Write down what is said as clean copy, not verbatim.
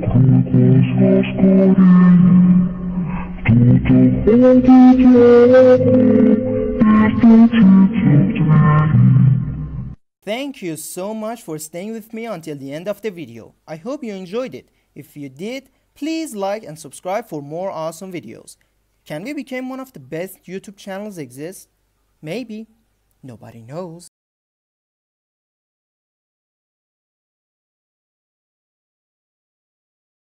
Thank you so much for staying with me until the end of the video. I hope you enjoyed it. If you did, please like and subscribe for more awesome videos. Can we become one of the best YouTube channels exist? Maybe. Nobody knows.